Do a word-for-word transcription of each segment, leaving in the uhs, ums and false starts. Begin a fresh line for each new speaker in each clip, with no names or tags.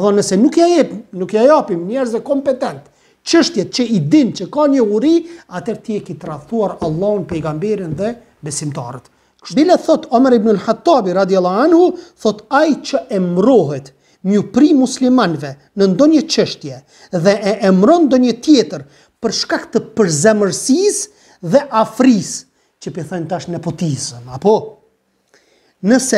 thonë nëse nuk ja jep, nuk ja japim njerëzve kompetent çështjet që i din, që ka një uri, atëherë ti e ke tradhtuar Allahun, pejgamberin dhe besimtarët. Bile thot Omer ibn al-Khattabi radiallahu anhu, thot ai që emrohet mju pri muslimanve në ndonjë çështje dhe e emron ndonjë tjetër për shkak të përzemërsisë dhe afrisë, që pe thënë tash nepotizëm, apo nëse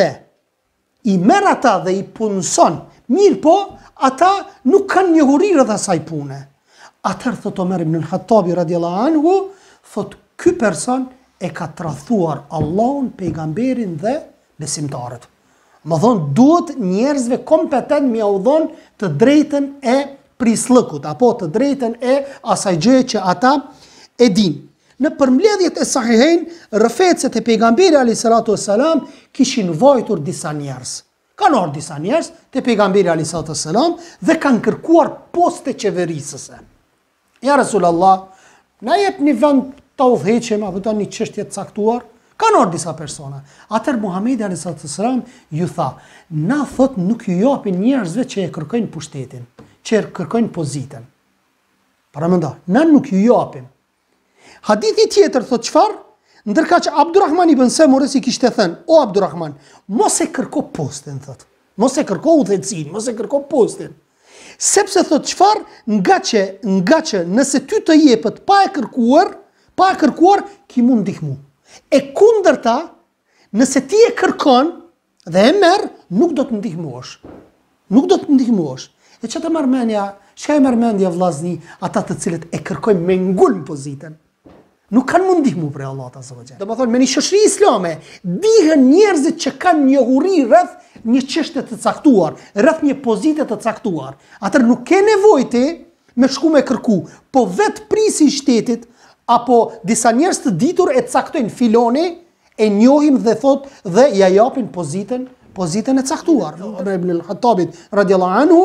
i merr ata dhe i punson, mirë po, ata nuk kanë njohuri rreth asaj pune. Atëherë thot Omer ibn al-Khattabi radiallahu anhu, thot ky person e ka tradhtuar Allahun, pejgamberin dhe besimtarët. Më thonë, duhet njerëzve kompetent mi u dhon të drejtën e prislëkut, apo të drejtën e asaj gjëje që ata e din. Në përmbledhjet e Sahihain, rrëfecet e pejgamberi alayhis salatu wassalam kishin vojtur disa njerëz. Kanë ardhur disa njerëz te pejgamberi alayhis salatu wassalam dhe kanë kërkuar poste qeverisëse. Ja Rasulullah, na jep një vend ta udhëheqim apo tani një çështje të caktuar. Kanë ardhur disa persona. Atëherë Muhamedi alayhis salatu wassalam ju tha, na thot nuk ju japin njerëzve që e kërkojnë pushtetin, që e kërkojnë pozitën. Para mendo, na nuk ju japim. Hadithi tjetër thot çfarë? Ndërka që Abdurrahman ibn Samurës i kishte thënë, o Abdurrahman, mos e kërko postin, thot. Mos e kërko udhëhecin, mos e kërko postin. Sepse thot çfarë? Nga që, nga që nëse ty të jepet pa e kërkuar, pa e kërkuar, ki mund ndihmu. E kundërta, nëse ti e kërkon dhe e merr, nuk do të ndihmosh. Nuk do të ndihmosh. E çka të marr mendja, çka e marr mendja vllazni, ata të cilët e kërkojnë me ngulm pozitën. Nuk kanë mund ndihmu për Allah azza wa jalla. Domethënë me një shoqëri islame, dihen njerëzit që kanë njohuri rreth një çështje të caktuar, rreth një pozite të caktuar. Atëherë nuk ke nevojë ti me shku me kërku, po vetë prisi i shtetit apo disa njerëz të ditur e caktojnë filoni, e njohim dhe thot dhe ja japin pozitën, pozitën e caktuar. Omer ibn al-Khattabit radiallahu anhu,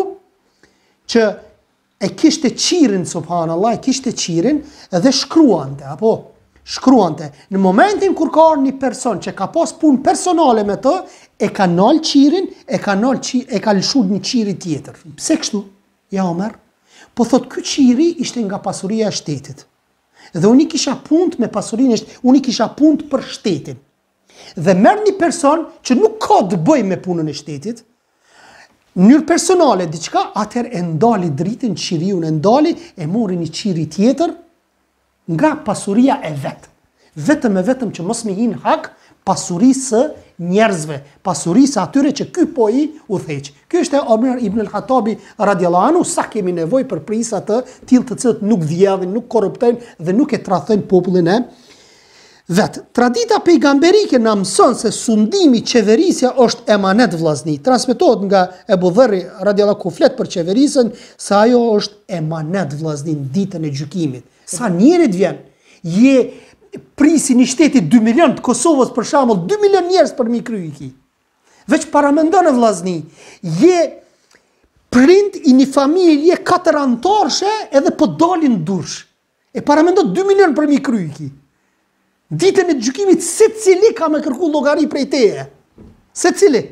që e kishte qirin, subhanallah, e kishte qirin dhe shkruante, apo shkruante. Në momentin kur ka një person që ka pas punë personale me të, e ka nal qirin, e ka nal qi, e ka lëshu një qiri tjetër. Pse kështu? Ja Omer, po thot ky qiri ishte nga pasuria e shtetit. Dhe unë i kisha punë me pasurinë, unë i kisha punë për shtetin. Dhe merr një person që nuk ka të bëjë me punën e shtetit, në mënyrë personale diçka, atëherë e ndali dritën, qiriun e ndali, e mori një qiri tjetër nga pasuria e vet. Vetëm e vetëm që mos me hin hak pasurisë njerëzve, pasurisë atyre që ky po i udhëheq. Ky është Omer ibn al-Khattabi radiallahu anhu, sa kemi nevojë për prisa të tillë të cilët nuk vjedhin, nuk korruptojnë dhe nuk e tradhtojnë popullin e vet. Tradita pejgamberike na mëson se sundimi, qeverisja është emanet vllazni. Transmetohet nga Ebu Dherri radiallahu anhu flet për qeverisën se ajo është emanet vllazni në ditën e gjykimit. Sa njerit vjen, je prisi një shteti dy milion të Kosovës për shembull, dy milion njerëz për mi kry iki. Veç paramendon e vllazni, je prind i një familje katër antarëshe edhe po dalin dursh. E paramendon dy milion për mi kry iki. Ditën e gjykimit secili ka me kërku llogari prej teje. Secili.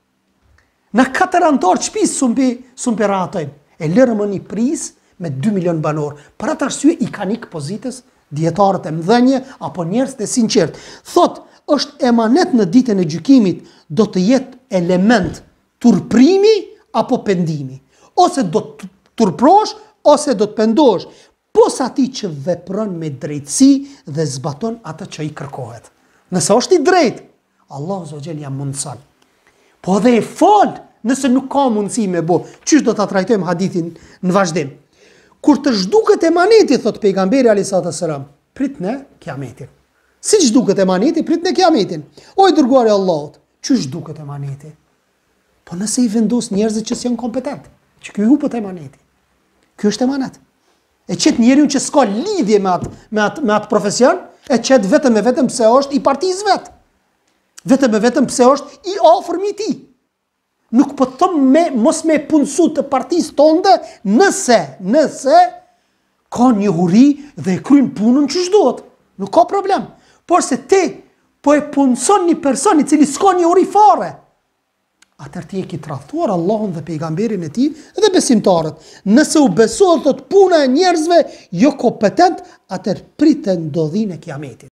Në katër antar shtëpisë sumpi sumpi ratojnë. E lërë më një pris me dy milion banor. Për atë arsye i kanë ik pozitës dietarët e mëdhenje apo njerëz të sinqert. Thot, është emanet në ditën e gjykimit, do të jetë element turprimi apo pendimi. Ose do të turprosh ose do të pendosh. Pos ati që vepron me drejtësi dhe zbaton atë që i kërkohet. Nëse është i drejt, Allah Zogjel ja mundëson. Po dhe e fal, nëse nuk ka mundësi me bo. Qysh do të trajtojmë hadithin në vazhdim? Kur të zhduket emaneti, thot pejgamberi alayhis salam, prit në kiametin. Si zhduket emaneti, prit në kiametin. O i dërguari i Allahut, qysh zhduket emaneti? Po nëse i vendos njerëzit që s'janë kompetent, që ky hupet emaneti. Ky është emanet. E qëtë njeriun që s'ka lidhje me atë, me atë, me atë profesion, e qëtë vetëm e vetëm pse është i partijës vetë. Vetëm e vetëm pse është i afërmi ti. Nuk po thëm me, mos me punësu të partijës tonde, nëse, nëse, ka një huri dhe e kryen punën që shdohet. Nuk ka problem. Por se ti, po e punëson një person i cili s'ka një huri fare. atër ti e ki tradhtuar Allahun dhe pejgamberin e tij dhe besimtarët. Nëse u besohet thot puna e njerëzve jo kompetent, atër pritet ndodhinë e kiametit.